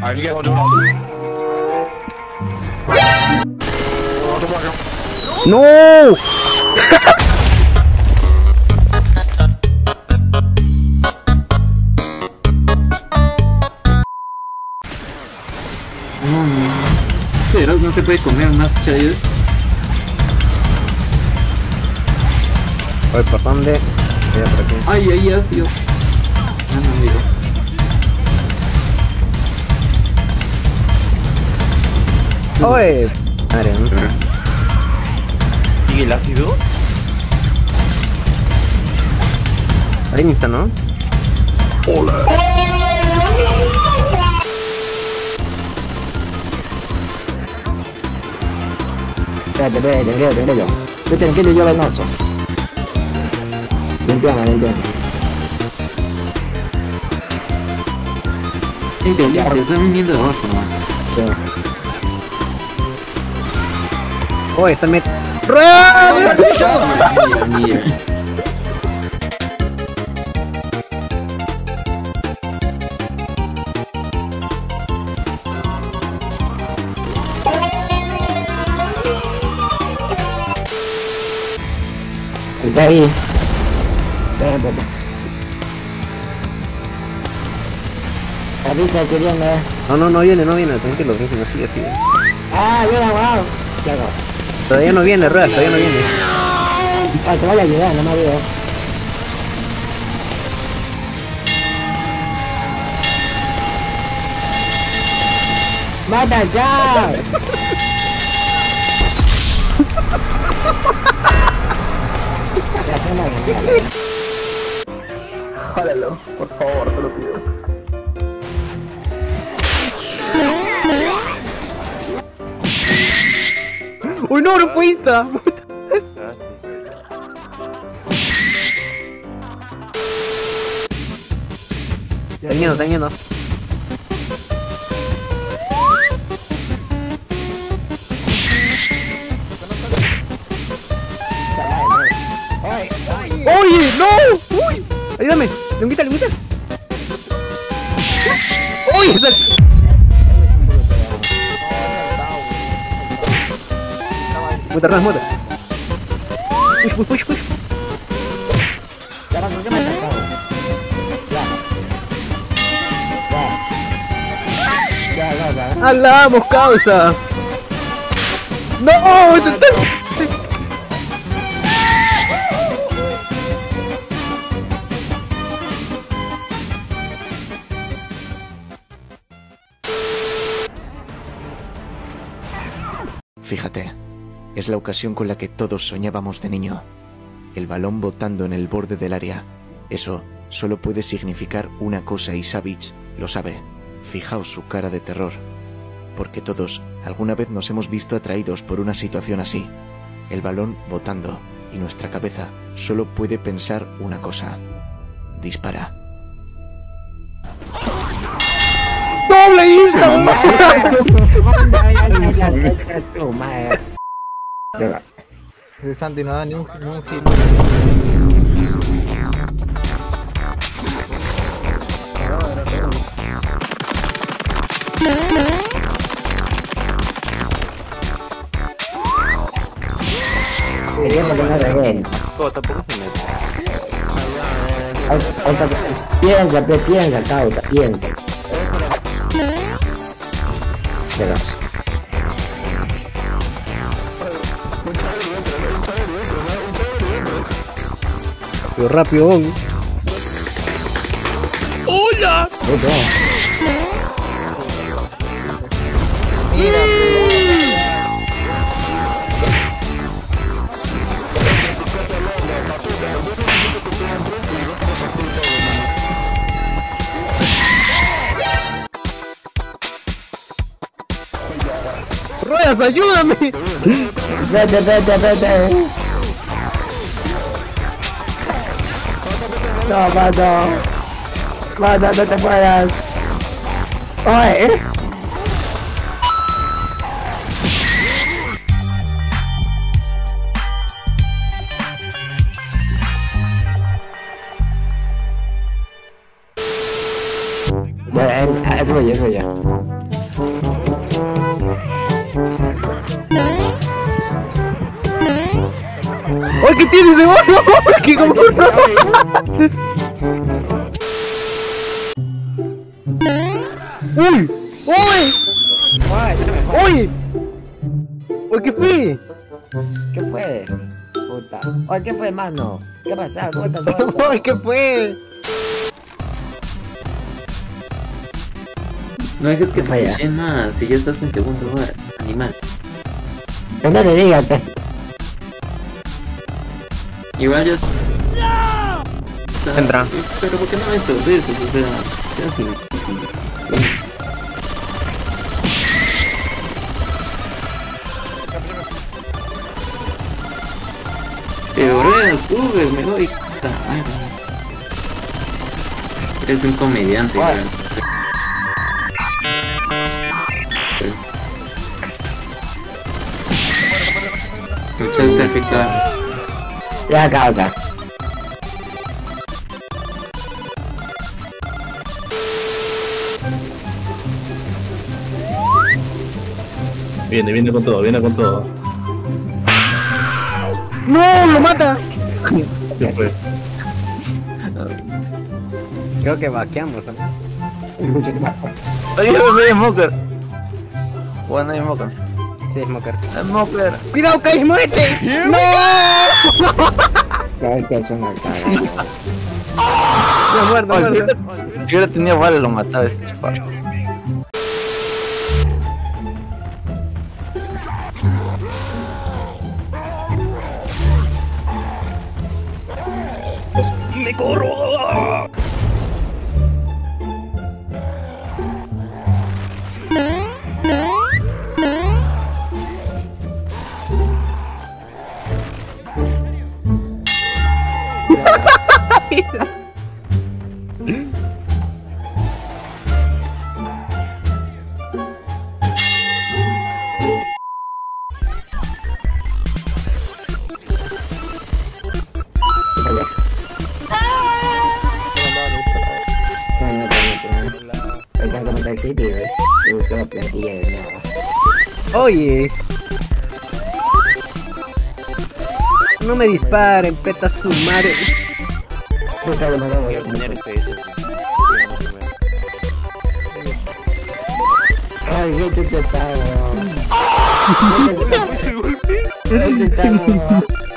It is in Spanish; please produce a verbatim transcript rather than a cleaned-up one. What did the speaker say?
Alguien otro lado. ¡No! Cero, no se puede comer más chayos. Oye, ¿por dónde? Mira, por aquí. Ay, ahí ha sido. Ah, no, amigo. Oye, madre mía. ¿Sigue el ácido? Arenita, ¿no? Espérate, espérate, te creo, te creo. Yo te entiendo yo venoso. Limpiamos, limpiamos. Limpia, limpia, están viniendo de abajo nomás. Sí. Oye, están met... ¡Rueda! Mira, mira. Está ahí. Espera, espera. La pista queriendo, eh. No, no, no viene, no viene, tranquilo, tranquilo, sigue, sigue. Ah, bien aguado. Qué cosa. Todavía no viene, Rueda, todavía no viene. Ah, te voy a ayudar, no me olvido. ¡Mata ya! Jálalo, por favor, te lo pido. ¡Uy, no, no puesta! Están yendo, están yendo. ¡Oye, no! ¡Uy! Ayúdame, lengüita, lengüita. ¡Uy! Sal... Muta, Rueda, muta. Push, push, push, push. Ya, ¿por qué me has atacado? Ya. Ya. Ya, ya, ya. ¡Hablamos, causa! ¡No! ¡Te estás... Fíjate, es la ocasión con la que todos soñábamos de niño. El balón botando en el borde del área. Eso solo puede significar una cosa y Savage lo sabe. Fijaos su cara de terror. Porque todos alguna vez nos hemos visto atraídos por una situación así. El balón botando y nuestra cabeza solo puede pensar una cosa. Dispara. ¡Doble insta! Ese Santi no da ni un, ni un hit. Queríamos ganar a él. Oh, tampoco se mete. Piensa, pe, piensa, causa, piensa. Verás. Rápido, rápido, on. ¡Hola! ¡Ruedas, ayúdame! Vete, vete, vete. No, mano. Mano, no te mueras. Oye. Ya, es voy, es voy ya. ¿Qué tienes de bueno? ¿Qué computo? ¡Uy! ¡Uy! ¡Uy! ¡Uy, qué fue! ¿Qué fue? Puta. Oye, ¿qué fue, mano? ¿Qué pasa? ¿Cómo estás muerto? ¡Uy, qué fue! No dejes que te Vaya. pushen más si ya estás en segundo lugar, animal. Que no le digas, pe. Igual ya... ¡No! Entra. Pero ¿por qué no me sorpresas? O sea, seas imbécil. Teoreas, Uber, me doy. Ay, eres un comediante, Ay. ¿verdad? Muchas gracias. Ya, causa. Viene, viene con todo, viene con todo. ¡No! ¡Lo mata! ¿Qué fue? Creo que vaqueamos, ¿no? Escucha, tu madre. Oye, me Smoker. Bueno, hay Smoker. Sí, Smoker. Smoker. ¡Cuidado, Kai, muérete! ¡No! Ay, que es una cagada. Ya muerto, Oye, muerto. si hubiera tenido vale, lo mataba ese chaparro. ¡Me corro! No, no, no, no. Ahorita como está aquí, tío, y busco la plantilla de nuevo. Oye. No me disparen, peta su madre. Puta, no me voy a poner. Ay, qué te está, weón. Qué te está, weón.